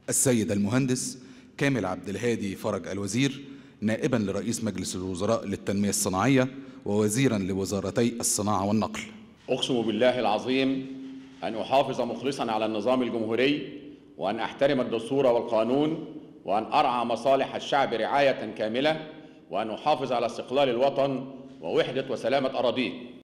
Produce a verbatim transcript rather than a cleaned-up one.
السيد المهندس كامل عبد الهادي فرج الوزير، نائبا لرئيس مجلس الوزراء للتنمية الصناعية ووزيرا لوزارتي الصناعة والنقل. أقسم بالله العظيم أن أحافظ مخلصا على النظام الجمهوري، وأن أحترم الدستور والقانون، وأن أرعى مصالح الشعب رعاية كاملة، وأن أحافظ على استقلال الوطن ووحدة وسلامة أراضيه.